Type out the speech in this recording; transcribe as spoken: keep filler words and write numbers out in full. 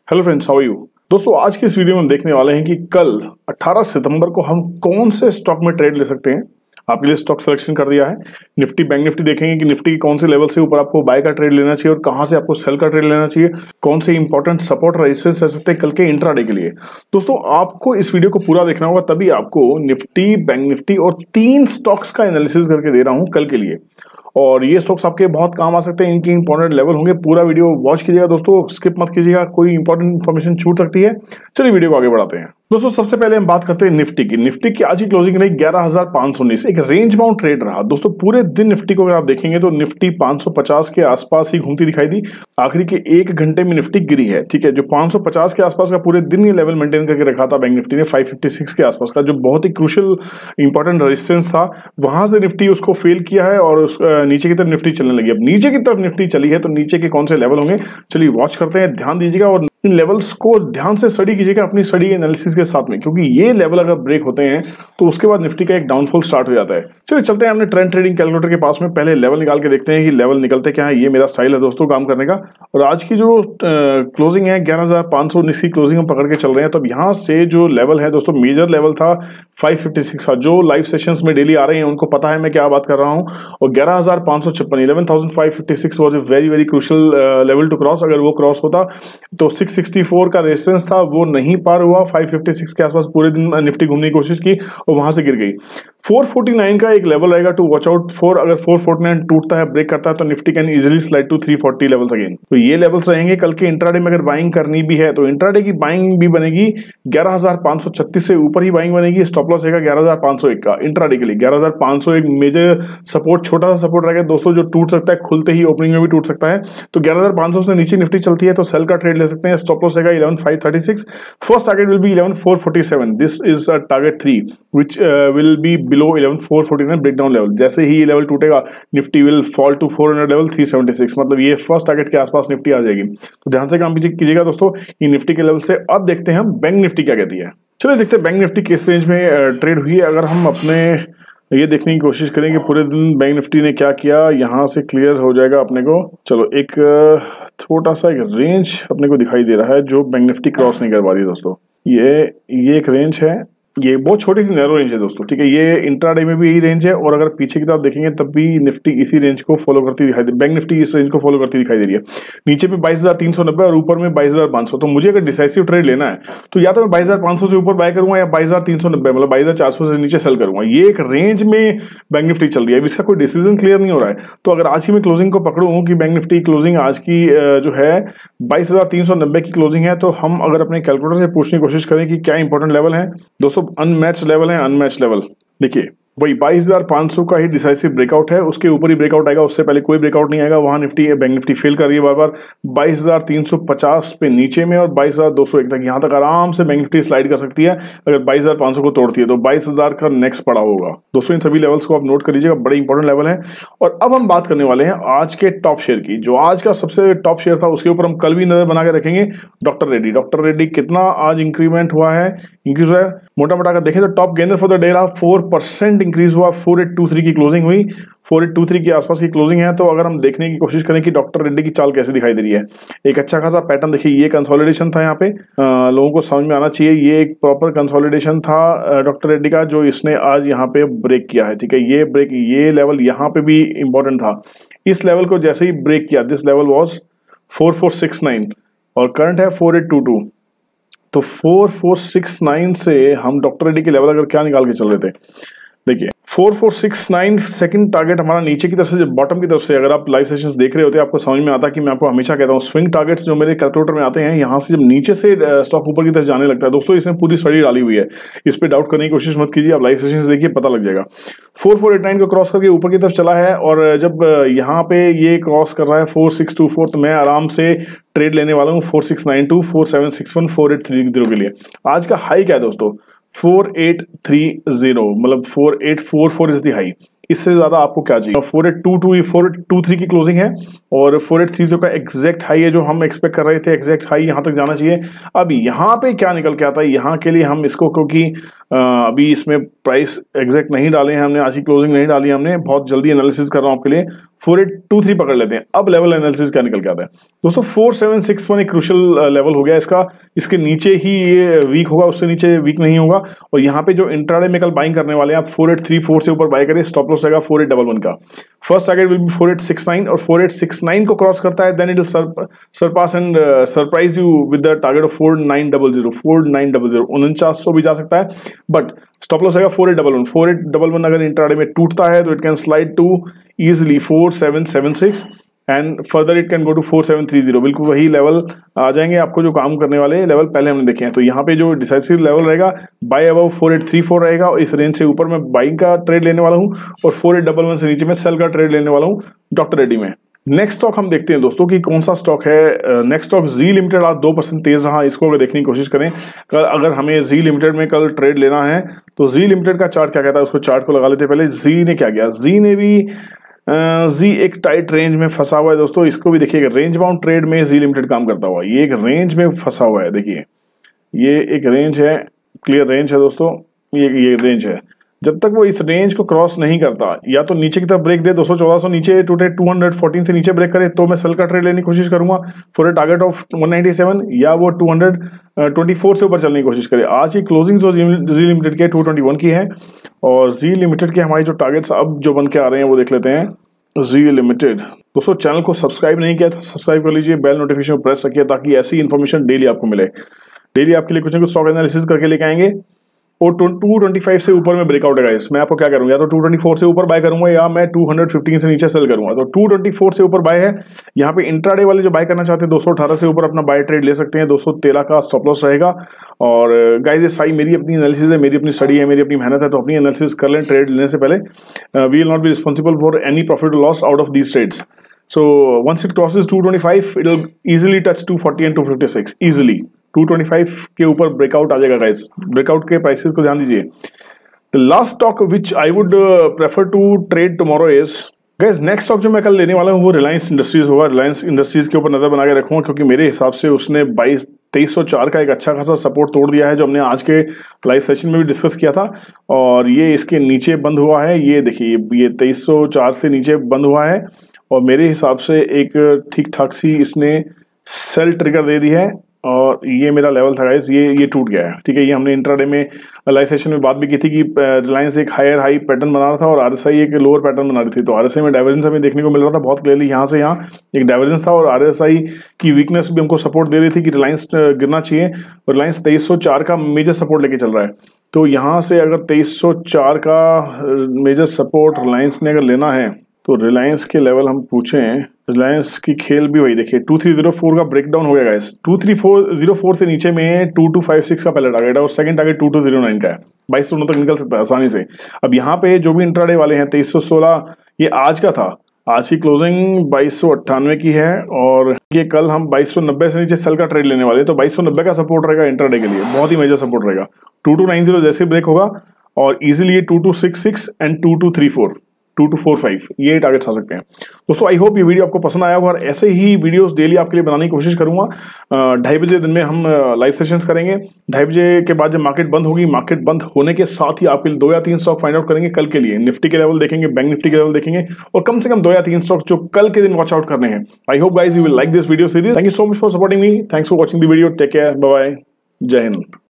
Hello friends, how are you. दोस्तों, आज के इस वीडियो में हम देखने वाले हैं कि कल अठारह सितंबर को हम कौन से स्टॉक में ट्रेड ले सकते हैं। आपके लिए स्टॉक सिलेक्शन कर दिया है। निफ्टी बैंक निफ्टी देखेंगे कि निफ्टी के कौन से लेवल से ऊपर आपको बाय का ट्रेड लेना चाहिए और कहां से आपको सेल का ट्रेड लेना चाहिए, कौन से इंपॉर्टेंट सपोर्ट रेजिस्टेंस रह सकते हैं कल के इंट्राडे के लिए। दोस्तों, आपको इस वीडियो को पूरा देखना होगा, तभी आपको निफ्टी, बैंक निफ्टी और तीन स्टॉक्स का एनालिसिस करके दे रहा हूं कल के लिए। और ये स्टॉक्स आपके बहुत काम आ सकते हैं, इनके इंपॉर्टेंट लेवल होंगे। पूरा वीडियो वॉच कीजिएगा दोस्तों, स्किप मत कीजिएगा, कोई इंपॉर्टेंट इंफॉर्मेशन छूट सकती है। चलिए वीडियो को आगे बढ़ाते हैं। दोस्तों, सबसे पहले हम बात करते हैं निफ्टी की। निफ्टी की आज की क्लोजिंग रही ग्यारह हज़ार पाँच सौ उन्नीस, एक रेंज बाउंड ट्रेड रहा। दोस्तों, पूरे दिन निफ्टी को अगर आप देखेंगे तो निफ्टी पाँच सौ पचास के आसपास ही घूमती दिखाई दी। आखिरी के एक घंटे में निफ्टी गिरी है, ठीक है। जो पाँच सौ पचास के आसपास का पूरे दिन ये लेवल मेंटेन करके रखा था बैंक निफ्टी ने पाँच सौ छप्पन के आसपास का, जो बहुत ही क्रूशियल इंपॉर्टेंट रेजिस्टेंस था, वहां से निफ्टी उसको फेल किया है और उस, नीचे की तरफ निफ्टी चलने लगी। अब नीचे की तरफ निफ्टी चली है तो नीचे के कौन से लेवल होंगे, चलिए वॉच करते हैं। ध्यान दीजिएगा और इन लेवल्स को ध्यान से स्टडी कीजिएगा अपनी स्टडी एनालिसिस के साथ में, क्योंकि ये लेवल अगर ब्रेक होते हैं तो उसके बाद निफ्टी का एक डाउनफॉल स्टार्ट हो जाता है। चलिए चलते हैं हमने ट्रेंड ट्रेडिंग कैलकुलेटर के पास में, पहले लेवल निकाल के देखते हैं कि लेवल निकलते क्या है। ये मेरा स्टाइल है दोस्तों काम करने का। और आज की जो क्लोजिंग है ग्यारह हजार पाँच सौ उन्नीस की क्लोजिंग हम पकड़ के चल रहे हैं। तो अब यहाँ से जो लेवल है दोस्तों, मेजर लेवल था फाइव फिफ्टी सिक्स का। जो लाइव सेशंस में डेली आ रहे हैं उनको पता है मैं क्या बात कर रहा हूँ। और ग्यारह हजार पाँच सौ छप्पन eleven thousand five fifty six was a very very crucial level to cross. अगर वो क्रॉस होता तो सिक्स सिक्सटी फोर का रेजिस्टेंस था, वो नहीं पार हुआ। फाइव फिफ्टी सिक्स के आसपास पूरे दिन निफ्टी घूमने की कोशिश की और वहां से गिर गई। फोर फोर्टी नाइन का एक लेवल रहेगा टू वॉच आउट फॉर। अगर फोर फोर्टी नाइन टूटता है, ब्रेक करता है, तो Nifty can easily slide to three forty levels again. तो ये लेवल्स रहेंगे कल के इंट्राडे में। अगर बाइंग करनी भी है तो इंट्राडे की बाइंग भी बनेगी ग्यारह हजार पाँच सौ छत्तीस से ऊपर ही बाइंग बनेगी। स्टॉप लॉस रहेगा ग्यारह हजार पाँच सौ एक का इंट्राडे के लिए। ग्यारह हजार पाँच सौ एक मेजर सपोर्ट, छोटा सा सपोर्ट रहेगा दोस्तों, जो टूट सकता है खुलते ही, ओपनिंग में भी टूट सकता है। तो ग्यारह हजार पाँच सौ से नीचे निफ्टी चलती है तो सेल का ट्रेड ले सकते हैं। स्टॉप लॉस रहेगा eleven five thirty six. First target will be eleven four forty seven. This is a target three which will be below eleven four forty nine breakdown level. जैसे ही ये level टूटेगा Nifty will fall to four hundred level three seventy six. मतलब ये first target के आसपास Nifty आ जाएगी। तो ध्यान से काम कीजिएगा दोस्तों ये निफ्टी के लेवल से। अब देखते हैं हम बैंक निफ्टी क्या कहती है। चलिए देखते हैं बैंक निफ्टी किस रेंज में ट्रेड हुई है। अगर हम अपने ये देखने की कोशिश करेंगे पूरे दिन बैंक निफ्टी ने क्या किया, यहाँ से क्लियर हो जाएगा अपने को। चलो एक छोटा सा एक रेंज अपने को दिखाई दे रहा है जो बैंक निफ्टी क्रॉस नहीं कर पा रही है दोस्तों। ये ये एक रेंज है, ये बहुत छोटी सी नैरो रेंज है दोस्तों, ठीक है। ये इंट्राडे में भी यही रेंज है और अगर पीछे की तरफ देखेंगे तब भी निफ्टी इसी रेंज को फॉलो करती दिखाई दे, बैंक निफ्टी इस रेंज को फॉलो करती दिखाई दे रही है। नीचे में बाईस हजार तीन सौ नब्बे और ऊपर में बाईस हजार पाँच सौ। तो मुझे अगर डिसाइसिव ट्रेड लेना है तो या तो मैं बाईस हजार पाँच सौ से ऊपर बाय करूंगा या बाईस हजार तीन सौ नब्बे मतलब बाईस हजार चार सौ से नीचे सेल करूंगा। ये एक रेंज में बैंक निफ्टी चल रही है, इसका कोई डिसीजन क्लियर नहीं हो रहा है। तो अगर आज की मैं क्लोजिंग को पकड़ूं कि बैंक निफ्टी क्लोजिंग आज की जो है बाईस हजार तीन सौ नब्बे की क्लोजिंग है, तो हम अगर अपने कैलकुलेटर से पूछने की कोशिश करें कि क्या इंपॉर्टेंट लेवल है दोस्तों, अनमैच लेवल है, अनमैच लेवल। देखिए वही बाईस हजार पाँच सौ का ही डिसाइसिव ब्रेकआउट है, उसके ऊपर ही ब्रेकआउट आएगा, उससे पहले कोई ब्रेकआउट नहीं आएगा। वहां निफ्टी बैंक निफ्टी फेल कर रही है बार बार। बाईस हजार तीन सौ पचास पे नीचे में और बाईस हजार दो सौ एक तक, यहां तक आराम से बैंक निफ्टी स्लाइड कर सकती है। अगर बाईस हजार पाँच सौ को तोड़ती है तो बाईस हजार का नेक्स्ट पड़ा होगा दोस्तों। इन सभी लेवल्स को आप नोट कर लीजिएगा, बड़े इंपॉर्टेंट लेवल है। और अब हम बात करने वाले हैं आज के टॉप शेयर की। जो आज का सबसे टॉप शेयर था उसके ऊपर हम कल भी नजर बना के रखेंगे। डॉक्टर रेड्डी डॉक्टर रेड्डी कितना आज इंक्रीमेंट हुआ है, इंक्रीज हुआ है। मोटा मोटा देखें तो top gainer for the day रहा, फोर परसेंट इंक्रीज हुआ। फोर एट टू थ्री की क्लोजिंग हुई, फोर एट टू थ्री के आसपास की क्लोजिंग है। तो अगर हम देखने की कोशिश करें कि डॉक्टर रेड्डी की चाल कैसे दिखाई दे रही है, एक अच्छा खासा पैटर्न देखिए। ये कंसोलिडेशन था, यहाँ पे आ, लोगों को समझ में आना चाहिए, ये एक प्रॉपर कंसोलिडेशन था डॉक्टर रेड्डी का जो इसने आज यहाँ पे ब्रेक किया है, ठीक है। ये ब्रेक, ये लेवल यहाँ पे भी इंपॉर्टेंट था। इस लेवल को जैसे ही ब्रेक किया, this level was four four six nine और करंट है फोर एट टू टू। तो फोर फोर सिक्स नाइन से हम डॉक्टर रेड्डी के लेवल अगर क्या निकाल के चल रहे थे, देखिए four four six nine second target हमारा नीचे की तरफ से, बॉटम की तरफ से। अगर आप लाइव सेशंस देख रहे होते हैं आपको समझ में आता है कि मैं आपको हमेशा कहता हूँ स्विंग टारगेट्स जो मेरे कैलकुलेटर में आते हैं, यहाँ से जब नीचे से स्टॉक ऊपर की तरफ जाने लगता है दोस्तों, इसमें पूरी स्टडी डाली हुई है, इस पर डाउट करने की कोशिश मत कीजिए। आप लाइव सेशंस देखिए, पता लग जाएगा। फोर फोर एट नाइन को क्रॉस करके ऊपर की तरफ चला है और जब यहाँ पे ये क्रॉस कर रहा है फोर सिक्स टू फोर, तो मैं आराम से ट्रेड लेने वाला हूँ four six nine two, four seven six one, four eight three zero के लिए। आज का हाई क्या है दोस्तों, फोर एट थ्री जीरो, मतलब four eight four four is the high. इससे ज्यादा आपको क्या चाहिए। Four eight two two four eight two three की क्लोजिंग है और फोर एट थ्री जीरो का एग्जैक्ट हाई है जो हम एक्सपेक्ट कर रहे थे। एग्जैक्ट हाई यहाँ तक जाना चाहिए। अब यहाँ पे क्या निकल के आता है, यहाँ के लिए हम इसको, क्योंकि अभी इसमें प्राइस एग्जैक्ट नहीं डाले हैं हमने, आज की क्लोजिंग नहीं डाली हमने, बहुत जल्दी एनालिसिस कर रहा हूँ आपके लिए। फोर एट टू थ्री पकड़ लेते हैं। अब लेवल एनालिसिस क्या निकल के आता है दोस्तों, फोर सेवन सिक्स वन एक क्रूशियल लेवल हो गया इसका, इसके नीचे ही ये वीक होगा, उससे नीचे वीक नहीं होगा। और यहाँ पे जो इंट्राडे में कल बाइंग करने वाले हैं आप फोर एट थ्री फोर से ऊपर बाय करें, स्टॉप लॉस रहेगा फोर एट डबल वन का। First target will be four eight six nine, और फोर एट सिक्स नाइन को क्रॉस करता है then it will surpass and surprise you with the target of four nine double zero, four nine double zero उनचास सौ भी जा सकता है, बट स्टॉप लॉस रहेगा four eight double one. Four eight double one अगर इंट्राडे में टूटता है तो it can slide to easily four seven seven six and further it can go to four seven three zero. बिल्कुल वही level आ जाएंगे आपको जो काम करने वाले लेवल पहले हमने देखे हैं। तो यहाँ पे जो डिसाइसिव लेवल रहेगा buy above four eight three four रहेगा, और इस रेंज से ऊपर मैं बाइंग का ट्रेड लेने वाला हूँ, और फोर एट डबल वन से नीचे मैं सेल का ट्रेड लेने वाला हूँ डॉक्टर रेड्डी में। नेक्स्ट स्टॉक हम देखते हैं दोस्तों कि कौन सा स्टॉक है। नेक्स्ट स्टॉक जी लिमिटेड आज दो परसेंट तेज रहा, इसको अगर देखने की कोशिश करें कल, अगर हमें जी लिमिटेड में कल ट्रेड लेना है तो जी लिमिटेड का चार्ट क्या कहता है उसको चार्ट को लगा लेते हैं पहले। जी ने क्या किया, जी ने भी जी एक टाइट रेंज में फंसा हुआ है दोस्तों, इसको भी देखिएगा, रेंज बाउंड ट्रेड में जी लिमिटेड काम करता हुआ, ये एक रेंज में फंसा हुआ है। देखिए ये एक रेंज है, क्लियर रेंज है दोस्तों, ये ये रेंज है। जब तक वो इस रेंज को क्रॉस नहीं करता, या तो नीचे की तरफ ब्रेक दे, दो सौ चौदह सौ नीचे टूटे, टू हंड्रेड फोर्टीन से नीचे ब्रेक करे, तो मैं सेल का ट्रेड लेने की कोशिश करूंगा for a target of one ninety seven, या वो टू हंड्रेड ट्वेंटी फोर से ऊपर चलने की कोशिश करे। आज की क्लोजिंग जो जी लिमिटेड की टू ट्वेंटी वन की है, और जी लिमिटेड के हमारे जो टारगेट्स अब जो बन के आ रहे हैं वो देख लेते हैं। जी लिमिटेड दोस्तों, चैनल को सब्सक्राइब नहीं किया तो सब्सक्राइब कर लीजिए, बेल नोटिफिकेशन प्रेस रखिए ताकि ऐसी इन्फॉर्मेशन डेली आपको मिले। डेली आपके लिए कुछ ना कुछ स्टॉक एनालिसिस करके लेके आएंगे। और टू ट्वेंटी फाइव से ऊपर में ब्रेकआउट है गाइस, मैं आपको क्या करूंगा, या तो टू ट्वेंटी फोर से ऊपर बाय करूंगा, या मैं टू फिफ्टीन से नीचे सेल करूंगा। तो टू ट्वेंटी फोर से ऊपर बाय है। यहाँ पे इंट्राडे वाले जो बाय करना चाहते हैं दो सौ अठारह से ऊपर अपना बाय ट्रेड ले सकते हैं, दो सौ तेरह का स्टॉप लॉस रहेगा। और गाइस ये सारी मेरी अपनी एनालिसिस है, मेरी अपनी स्टडी है, मेरी अपनी मेहनत है, तो अपनी एनालिसिस कर लें ट्रेड लेने से पहले। We will not be responsible for any profit loss out of these trades. So once it crosses two twenty five, it will easily touch two forty and two fifty six easily. Two twenty five के ऊपर breakout आ जाएगा guys, breakout के prices को ध्यान दीजिए। The last stock which I would uh, prefer to trade tomorrow is guys, next stock जो मैं कल लेने वाला हूँ वो रिलायंस इंडस्ट्रीज होगा। रिलायंस इंडस्ट्रीज के ऊपर नजर बना के रखूंगा, क्योंकि मेरे हिसाब से उसने बाईस तेईस सौ चार का एक अच्छा खासा सपोर्ट तोड़ दिया है, जो हमने आज के लाइव सेशन में भी डिस्कस किया था। और ये इसके नीचे बंद हुआ है, ये देखिए ये तेईस सौ चार से नीचे बंद हुआ है, और मेरे हिसाब से एक ठीक ठाक सी इसने सेल ट्रिगर दे दी है, और ये मेरा लेवल था गाइस, ये ये टूट गया है। ठीक है, ये हमने इंट्राडे में लाइव सेशन में बात भी की थी कि रिलायंस एक हायर हाई पैटर्न बना रहा था और आरएसआई एक लोअर पैटर्न बना रही थी। तो आरएसआई में डाइवर्जेंस हमें देखने को मिल रहा था बहुत क्लियरली, यहाँ से यहाँ एक डाइवर्जेंस था, और आरएसआई की वीकनेस भी हमको सपोर्ट दे रही थी कि रिलायंस गिरना चाहिए। रिलायंस तेईस सौ चार का मेजर सपोर्ट लेके चल रहा है। तो यहाँ से अगर तेईस सौ चार का मेजर सपोर्ट रिलायंस ने अगर लेना है, तो रिलायंस के लेवल हम पूछें, रिलायंस की खेल भी वही देखिए, टू थ्री जीरो फोर का ब्रेकडाउन हो गया guys. Two three four zero four से नीचे में टू टू फाइव सिक्स का पहला टारगेट है, और second target two two zero nine का है, बाईस सौ तक निकल सकता है आसानी से। अब यहाँ पे जो भी इंट्राडे वाले हैं तेईस सौ सोलह, ये आज का था, आज की क्लोजिंग बाईस सौ अट्ठानवे की है, और ये कल हम बाईस सौ नब्बे से नीचे सेल का ट्रेड लेने वाले हैं। तो बाईस सौ नब्बे का सपोर्ट रहेगा इंट्राडे के लिए, बहुत ही मेजर सपोर्ट रहेगा। टू टू नाइन जीरो जैसे ब्रेक होगा, और easily two two six six and two two three four two two four five ये टारगेट्स आ सकते हैं दोस्तों। आई होप ये वीडियो आपको पसंद आया होगा, और ऐसे ही वीडियोस डेली आपके लिए बनाने की कोशिश करूंगा। ढाई बजे दिन में हम लाइव सेशंस करेंगे। ढाई बजे के बाद जब मार्केट बंद होगी, मार्केट बंद होने के साथ ही आपके लिए दो या तीन स्टॉक फाइंड आउट करेंगे कल के लिए। निफ्टी के लेवल देखेंगे, बैंक निफ्टी के लेवल देखेंगे, और कम से कम दो या तीन स्टॉक जो कल के दिन वॉच आउट करने हैं। I hope guys you will like this video series. Thank you so much for supporting me. Thanks for watching the video. Take care, bye bye, जय हिंद।